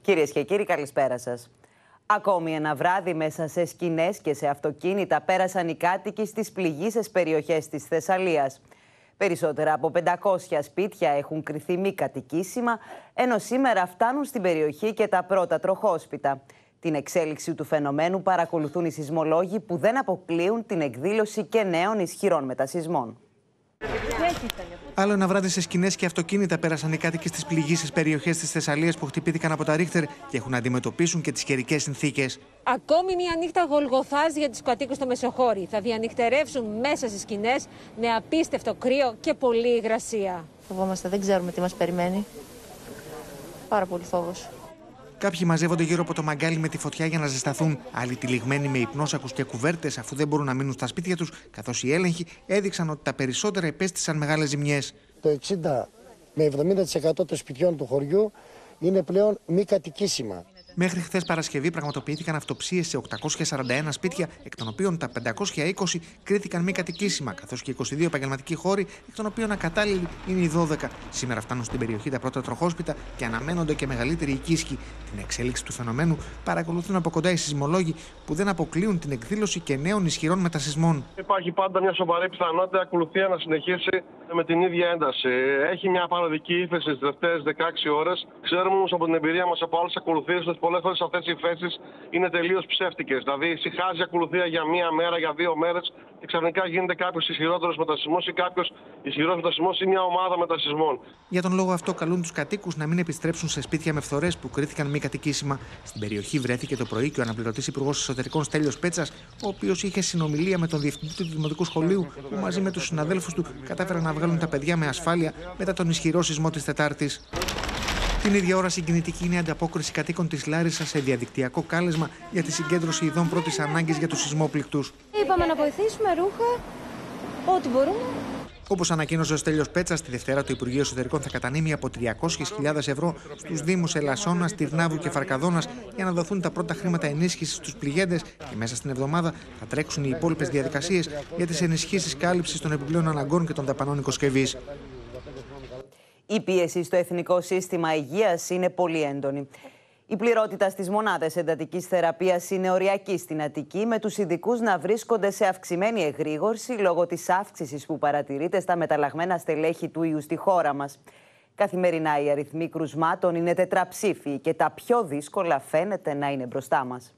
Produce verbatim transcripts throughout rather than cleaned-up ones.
Κυρίες και κύριοι, καλησπέρα σας. Ακόμη ένα βράδυ μέσα σε σκηνές και σε αυτοκίνητα πέρασαν οι κάτοικοι στις πληγείσες περιοχές της Θεσσαλίας. Περισσότερα από πεντακόσια σπίτια έχουν κριθεί μη κατοικήσιμα, ενώ σήμερα φτάνουν στην περιοχή και τα πρώτα τροχόσπιτα. Την εξέλιξη του φαινομένου παρακολουθούν οι σεισμολόγοι που δεν αποκλείουν την εκδήλωση και νέων ισχυρών μετασεισμών. Άλλο ένα βράδυ σε σκηνές και αυτοκίνητα πέρασαν οι κάτοικοι στις πληγείσες περιοχές της Θεσσαλίας που χτυπήθηκαν από τα Ρίχτερ και έχουν να αντιμετωπίσουν και τις καιρικές συνθήκες. Ακόμη μια νύχτα γολγοθάς για τους κατοίκους στο Μεσοχώρι. Θα διανυκτερεύσουν μέσα στις σκηνές με απίστευτο κρύο και πολλή υγρασία. Φοβόμαστε, δεν ξέρουμε τι μας περιμένει. Πάρα πολύ φόβος. Κάποιοι μαζεύονται γύρω από το μαγκάλι με τη φωτιά για να ζεσταθούν. Άλλοι τυλιγμένοι με υπνόσακους και κουβέρτες αφού δεν μπορούν να μείνουν στα σπίτια τους, καθώς οι έλεγχοι έδειξαν ότι τα περισσότερα υπέστησαν μεγάλες ζημιές. Το εξήντα με εβδομήντα τοις εκατό των σπιτιών του χωριού είναι πλέον μη κατοικήσιμα. Μέχρι χθες Παρασκευή πραγματοποιήθηκαν αυτοψίες σε οκτακόσια σαράντα ένα σπίτια, εκ των οποίων τα πεντακόσια είκοσι κρίθηκαν μη κατοικήσιμα, καθώς και είκοσι δύο επαγγελματικοί χώροι, εκ των οποίων ακατάλληλοι είναι οι δώδεκα. Σήμερα φτάνουν στην περιοχή τα πρώτα τροχόσπιτα και αναμένονται και μεγαλύτεροι οικίσκοι. Την εξέλιξη του φαινομένου παρακολουθούν από κοντά οι σεισμολόγοι που δεν αποκλείουν την εκδήλωση και νέων ισχυρών μετασεισμών. Υπάρχει πάντα μια σοβαρή πιθανότητα η ακολουθία να συνεχίσει με την ίδια ένταση. Έχει μια παροδική ύφεση στις τελευταίες δεκαέξι ώρες. Ξέρουμε όμως από την εμπειρία μας από άλλες ακολουθίες ότι πολλές φορές αυτές οι υφέσεις είναι τελείως ψεύτικες. Δηλαδή, συχάζει ακολουθία για μία μέρα, για δύο μέρες και ξαφνικά γίνεται κάποιος ισχυρότερος μετασεισμός ή κάποιος ισχυρός μετασεισμός ή μια ομάδα μετασεισμών. Για τον λόγο αυτό, καλούν τους κατοίκους να μην επιστρέψουν σε σπίτια με φθορές που κρίθηκαν μη κατοικήσιμα. Στην περιοχή βρέθηκε το πρωί και ο αναπληρωτής υπουργός εσωτερικών Στέλιος Πέτσας, ο οποίος είχε συνομιλία με τον διευθυντή του Δημοτικού Σχολείου, που μαζί με τους συναδέλφους του κατάφεραν να βγάλουν τα παιδιά με ασφάλεια μετά τον ισχυρό σεισμό της Τετάρτης. Την ίδια ώρα, συγκινητική είναι η ανταπόκριση κατοίκων της Λάρισσας σε διαδικτυακό κάλεσμα για τη συγκέντρωση ειδών πρώτης ανάγκης για τους σεισμόπληκτους. Είπαμε να βοηθήσουμε ρούχα, ό,τι μπορούμε. Όπως ανακοίνωσε ο Στέλιος Πέτσας, τη Δευτέρα το Υπουργείο Εσωτερικών θα κατανείμει από τριακόσιες χιλιάδες ευρώ στους Δήμους Ελασσόνας, Τυρνάβου και Φαρκαδόνας για να δοθούν τα πρώτα χρήματα ενίσχυσης στους πληγέντες και μέσα στην εβδομάδα θα τρέξουν οι υπόλοιπες διαδικασίες για τις ενισχύσεις κάλυψης των επιπλέον αναγκών και των δαπανών οικοσκευής. Η πίεση στο Εθνικό Σύστημα Υγείας είναι πολύ έντονη. Η πληρότητα στις μονάδες εντατικής θεραπείας είναι οριακή στην Αττική, με τους ειδικούς να βρίσκονται σε αυξημένη εγρήγορση λόγω της αύξησης που παρατηρείται στα μεταλλαγμένα στελέχη του ιού στη χώρα μας. Καθημερινά οι αριθμοί κρουσμάτων είναι τετραψήφιοι και τα πιο δύσκολα φαίνεται να είναι μπροστά μας.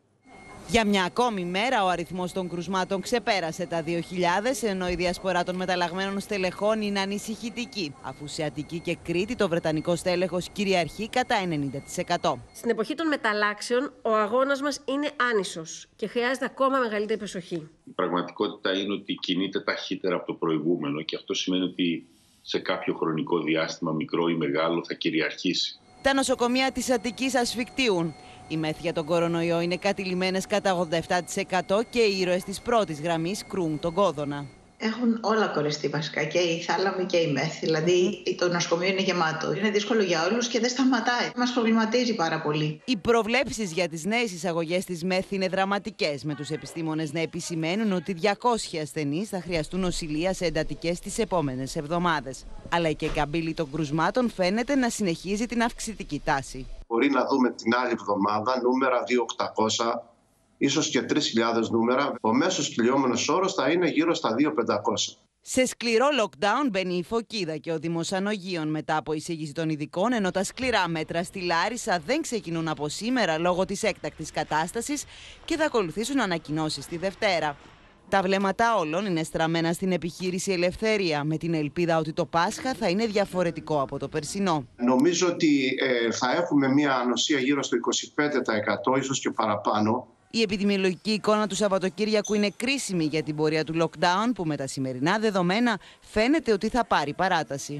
Για μια ακόμη μέρα ο αριθμός των κρουσμάτων ξεπέρασε τα δύο χιλιάδες, ενώ η διασπορά των μεταλλαγμένων στελεχών είναι ανησυχητική, αφού σε Αττική και Κρήτη το βρετανικό στέλεχος κυριαρχεί κατά ενενήντα τοις εκατό. Στην εποχή των μεταλλάξεων ο αγώνας μας είναι άνισος και χρειάζεται ακόμα μεγαλύτερη προσοχή. Η πραγματικότητα είναι ότι κινείται ταχύτερα από το προηγούμενο και αυτό σημαίνει ότι σε κάποιο χρονικό διάστημα, μικρό ή μεγάλο, θα κυριαρχήσει. Τα νοσοκομεία της Αττικής ασφικτίουν. Οι μέθη για τον κορονοϊό είναι κατηλημμένες κατά ογδόντα επτά τοις εκατό και οι ήρωες της πρώτης γραμμής κρούν τον κόδωνα. Έχουν όλα κορεστεί βασικά, και η θάλαμη και η μέθη. Δηλαδή το νοσοκομείο είναι γεμάτο. Είναι δύσκολο για όλους και δεν σταματάει. Μας προβληματίζει πάρα πολύ. Οι προβλέψεις για τις νέες εισαγωγές της μέθη είναι δραματικές, με τους επιστήμονες να επισημαίνουν ότι διακόσιοι ασθενείς θα χρειαστούν νοσηλεία σε εντατικές τις επόμενες εβδομάδες. Αλλά η καμπύλη των κρουσμάτων φαίνεται να συνεχίζει την αυξητική τάση. Μπορεί να δούμε την άλλη εβδομάδα νούμερα δύο χιλιάδες οκτακόσια, ίσως και τρεις χιλιάδες νούμερα. Ο μέσος κυλιόμενος όρος θα είναι γύρω στα δύο χιλιάδες πεντακόσια. Σε σκληρό lockdown μπαίνει η Φωκίδα και ο Δήμος Ανογείων μετά από εισήγηση των ειδικών, ενώ τα σκληρά μέτρα στη Λάρισα δεν ξεκινούν από σήμερα λόγω της έκτακτης κατάστασης και θα ακολουθήσουν ανακοινώσεις τη Δευτέρα. Τα βλέμματα όλων είναι στραμμένα στην επιχείρηση Ελευθερία, με την ελπίδα ότι το Πάσχα θα είναι διαφορετικό από το περσινό. Νομίζω ότι ε, θα έχουμε μια ανοσία γύρω στο είκοσι πέντε τοις εκατό, ίσως και παραπάνω. Η επιδημιολογική εικόνα του Σαββατοκύριακου είναι κρίσιμη για την πορεία του lockdown, που με τα σημερινά δεδομένα φαίνεται ότι θα πάρει παράταση.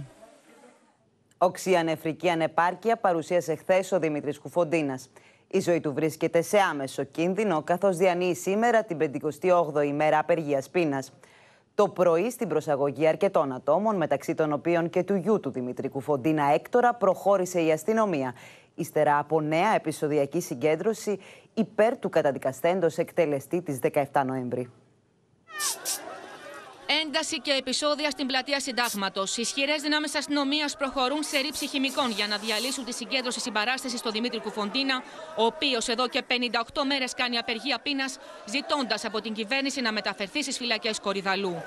Οξία νεφρική ανεπάρκεια παρουσίασε χθες ο Δημήτρης Κουφοντίνας. Η ζωή του βρίσκεται σε άμεσο κίνδυνο, καθώς διανύει σήμερα την πενηκοστή όγδοη ημέρα απεργίας πείνας. Το πρωί, στην προσαγωγή αρκετών ατόμων, μεταξύ των οποίων και του γιου του Δημήτρη Κουφοντίνα Έκτορα, προχώρησε η αστυνομία, ύστερα από νέα επεισοδιακή συγκέντρωση υπέρ του καταδικαστέντος εκτελεστή της δεκαεφτά Νοέμβρη. Ένταση και επεισόδια στην πλατεία Συντάγματος. Ισχυρές δυνάμεις αστυνομίας προχωρούν σε ρήψη χημικών για να διαλύσουν τη συγκέντρωση συμπαράστασης στο Δημήτρη Κουφοντίνα, ο οποίος εδώ και πενήντα οκτώ μέρες κάνει απεργία πείνας, ζητώντας από την κυβέρνηση να μεταφερθεί στις φυλακές Κορυδαλού.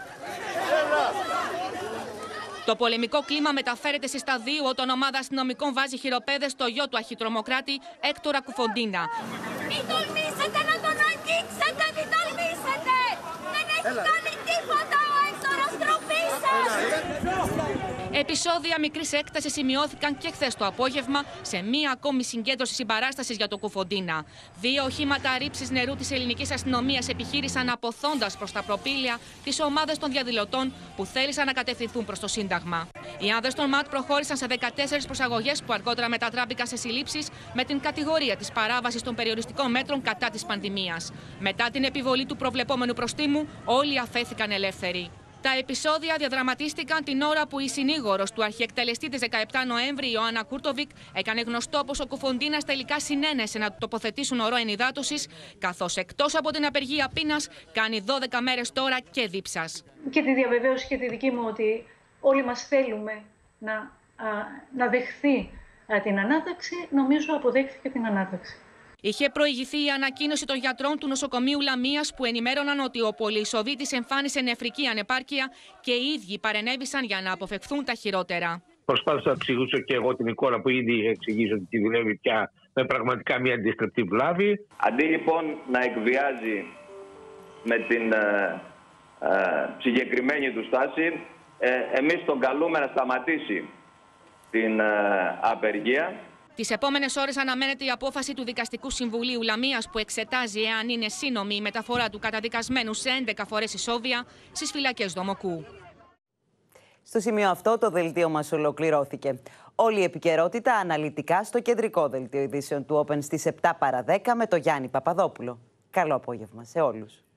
Το πολεμικό κλίμα μεταφέρεται σε σταδίου όταν ομάδα αστυνομικών βάζει χειροπέδες στο γιο του αρχιτρομοκράτη Έκτορα Κουφοντίνα. Μην τολμήσετε να τον αγγίξετε, μην τολμήσετε! Δεν έχει κάνει τίποτα ο Έκτορας, ντροπή σας! Επεισόδια μικρής έκτασης σημειώθηκαν και χθες το απόγευμα σε μία ακόμη συγκέντρωση συμπαράστασης για το Κουφοντίνα. Δύο οχήματα ρήψης νερού της ελληνικής αστυνομίας επιχείρησαν αποθώντας προς τα προπήλαια τις ομάδες των διαδηλωτών που θέλησαν να κατευθυνθούν προς το Σύνταγμα. Οι άνδρες των ΜΑΤ προχώρησαν σε δεκατέσσερις προσαγωγές που αργότερα μετατράπηκαν σε συλλήψεις με την κατηγορία της παράβασης των περιοριστικών μέτρων κατά της πανδημίας. Μετά την επιβολή του προβλεπόμενου προστίμου, όλοι αφέθηκαν ελεύθεροι. Τα επεισόδια διαδραματίστηκαν την ώρα που η συνήγορος του αρχιεκτελεστή της δεκαεπτά Νοέμβρη, Ιωάννα Κούρτοβικ, έκανε γνωστό πως ο Κουφοντίνας τελικά συνένεσε να του τοποθετήσουν ορό ενυδάτωσης, καθώς εκτός από την απεργία πείνας κάνει δώδεκα μέρες τώρα και δίψας. Και τη διαβεβαίωση και τη δική μου ότι όλοι μας θέλουμε να, α, να δεχθεί α, την ανάταξη, νομίζω αποδέχθηκε την ανάταξη. Είχε προηγηθεί η ανακοίνωση των γιατρών του νοσοκομείου Λαμίας που ενημέρωναν ότι ο πολυεισοδίτης εμφάνισε νεφρική ανεπάρκεια και οι ίδιοι παρενέβησαν για να αποφευχθούν τα χειρότερα. Προσπάθησα να εξηγήσω και εγώ την εικόνα που ήδη είχε εξηγήσει ότι τη δουλεύει πια με πραγματικά μια αντιστρεπτή βλάβη. Αντί λοιπόν να εκβιάζει με την ε, ε, συγκεκριμένη του στάση, ε, εμείς τον καλούμε να σταματήσει την ε, απεργία. Τις επόμενες ώρες αναμένεται η απόφαση του Δικαστικού Συμβουλίου Λαμίας που εξετάζει εάν είναι σύνομη η μεταφορά του καταδικασμένου σε έντεκα φορές ισόβια στις φυλακές Δομοκού. Στο σημείο αυτό το δελτίο μας ολοκληρώθηκε. Όλη η επικαιρότητα αναλυτικά στο κεντρικό δελτίο ειδήσεων του Open στις επτά παρά δέκα με τον Γιάννη Παπαδόπουλο. Καλό απόγευμα σε όλους.